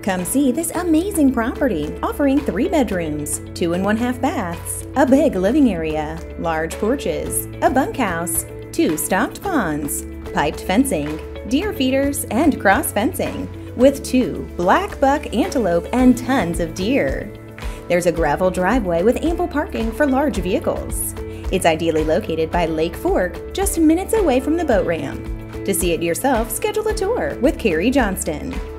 Come see this amazing property offering 3 bedrooms, 2 1/2 baths, a big living area, large porches, a bunkhouse, 2 stocked ponds, piped fencing, deer feeders, and cross fencing, with 2 black buck antelope and tons of deer. There's a gravel driveway with ample parking for large vehicles. It's ideally located by Lake Fork, just minutes away from the boat ramp. To see it yourself, schedule a tour with Karrie Johnston.